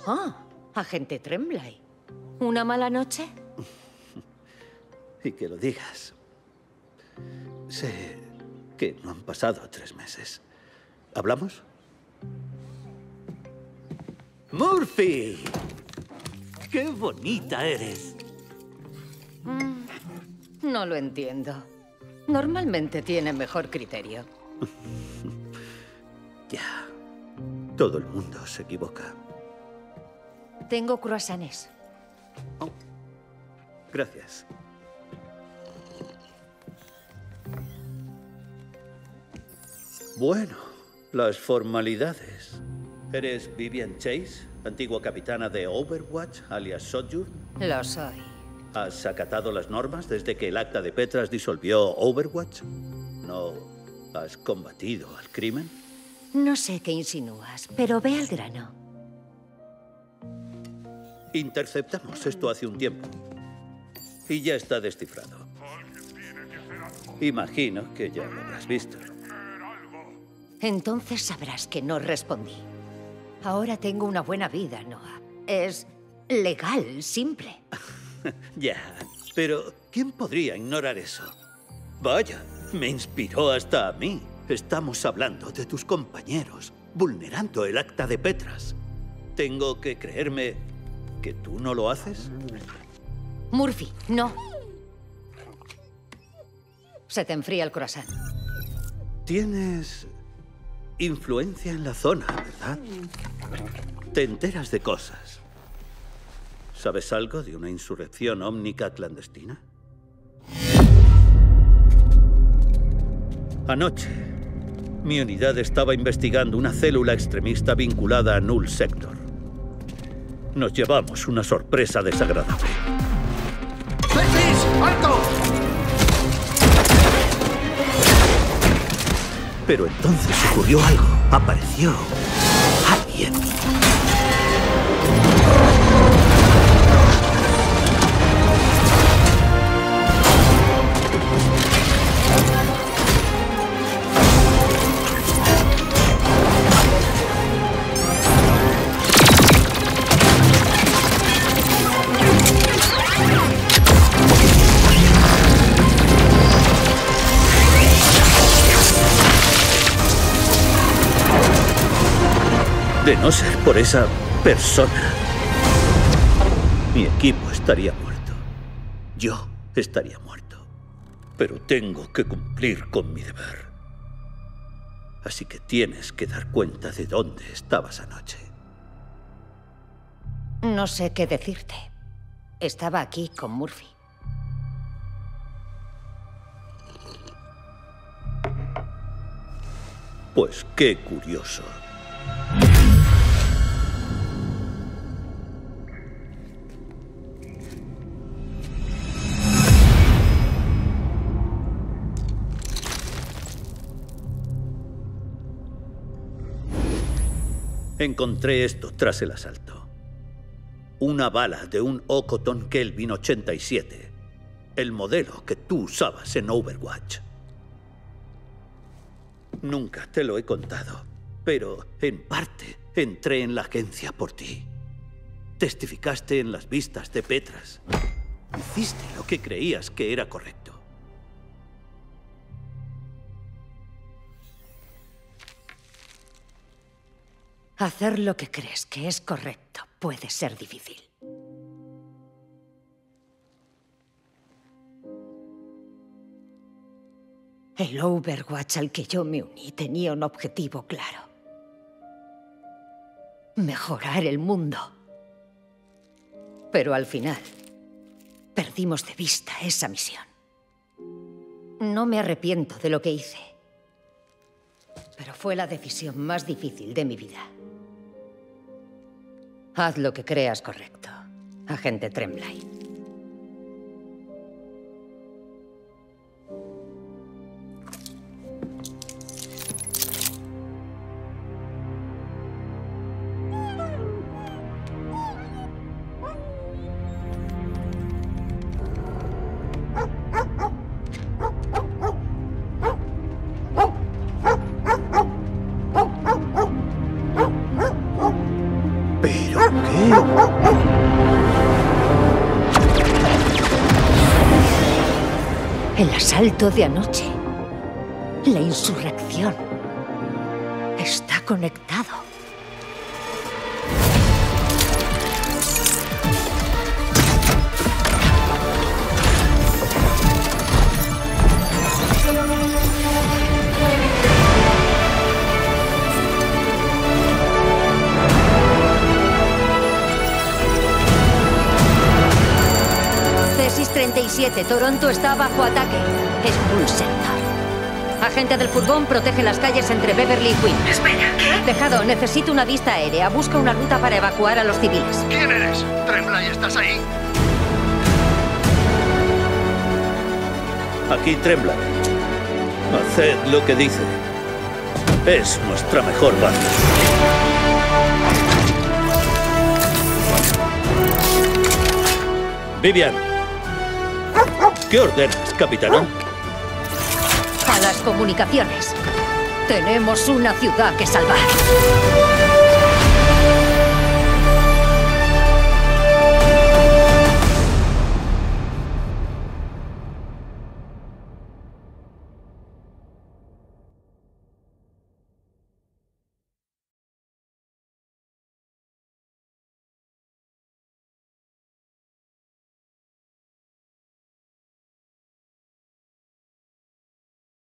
Ah, agente Tremblay. ¿Una mala noche? Y que lo digas. Sé que no han pasado 3 meses. ¿Hablamos? ¡Murphy! ¡Qué bonita eres! No lo entiendo. Normalmente tiene mejor criterio. Ya. Todo el mundo se equivoca. Tengo croissants. Oh. Gracias. Bueno, las formalidades. ¿Eres Vivian Chase, antigua capitana de Overwatch, alias Sojourn? Lo soy. ¿Has acatado las normas desde que el acta de Petras disolvió Overwatch? ¿No has combatido al crimen? No sé qué insinúas, pero ve al grano. Interceptamos esto hace un tiempo. Y ya está descifrado. Imagino que ya lo habrás visto. Entonces sabrás que no respondí. Ahora tengo una buena vida, Noah. Es legal, simple. Ya, pero ¿quién podría ignorar eso? Vaya, me inspiró hasta a mí. Estamos hablando de tus compañeros, vulnerando el acta de Petras. ¿Tengo que creerme que tú no lo haces? Murphy, no. Se te enfría el croissant. Tienes influencia en la zona, ¿verdad? Te enteras de cosas. ¿Sabes algo de una insurrección ómnica clandestina? Anoche, mi unidad estaba investigando una célula extremista vinculada a Null Sector. Nos llevamos una sorpresa desagradable. ¡Betis! ¡Alto! Pero entonces ocurrió algo. Apareció alguien. De no ser por esa persona, mi equipo estaría muerto. Yo estaría muerto. Pero tengo que cumplir con mi deber. Así que tienes que dar cuenta de dónde estabas anoche. No sé qué decirte. Estaba aquí con Murphy. Pues qué curioso. Encontré esto tras el asalto. Una bala de un Okoton Kelvin 87. El modelo que tú usabas en Overwatch. Nunca te lo he contado, pero en parte entré en la agencia por ti. Testificaste en las vistas de Petras. Hiciste lo que creías que era correcto. Hacer lo que crees que es correcto puede ser difícil. El Overwatch al que yo me uní tenía un objetivo claro. Mejorar el mundo. Pero al final, perdimos de vista esa misión. No me arrepiento de lo que hice. Pero fue la decisión más difícil de mi vida. Haz lo que creas correcto, agente Tremblay. ¿Pero qué? El asalto de anoche. La insurrección. Está conectado. Cesis 37, Toronto está bajo ataque. Expulsor. Agente del furgón protege las calles entre Beverly y Queen. Espera, ¿qué? Tejado, necesito una vista aérea. Busca una ruta para evacuar a los civiles. ¿Quién eres? Tremblay, ¿estás ahí? Aquí Tremblay. Haced lo que dice. Es nuestra mejor banda. Vivian. ¿Qué ordenas, capitán? A las comunicaciones. Tenemos una ciudad que salvar.